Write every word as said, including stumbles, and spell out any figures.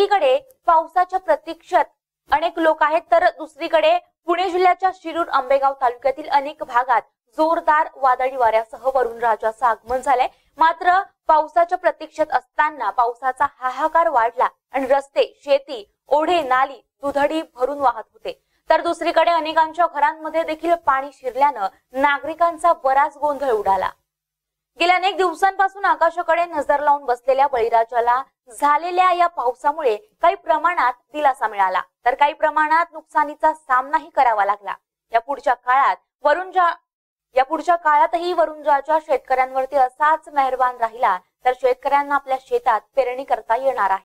एकीकडे पावसाच्या प्रतीक्षेत अनेक लोक आहेत, तर दुसरीकडे पुणे जिल्ह्याच्या शिरूर आंबेगाव तालुक्यातील अनेक भागात जोरदार वादळी वाऱ्यासह वरुणराजाचं आगमन झालंय। मात्र पावसाच्या प्रतीक्षेत असताना पावसाचा हाहाकार वाढला आणि रस्ते, शेती, ओढे, नाली दुधडी भरून वाहत होते। तर दुसरीकडे अनेकांच्या घरांमध्ये देखील पाणी शिरल्यानं नागरिकांचा बराच गोंधळ उडाला। गेल्या अनेक दिवसांपासून आकाशाकडे नजर लावून बसलेल्या बळीराजाला झालेल्या या पावसामुळे काही प्रमाणात दिलासा मिळाला, तर काही प्रमाणात नुकसानीचा सामनाही करावा लागला। या पुढच्या काळात वरुणजा या पुढच्या काळातही वरुणराजा शेतकऱ्यांवरती असाच मेहरबान राहिला तर शेतकऱ्यांना आपल्या शेतात पेरणी करता येणार आहे।